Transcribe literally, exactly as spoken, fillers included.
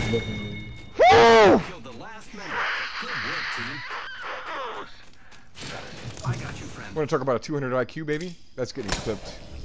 Woo! Killed the last member. Good work, team. I got you, friend. Want to talk about a two hundred I Q, baby? That's getting clipped.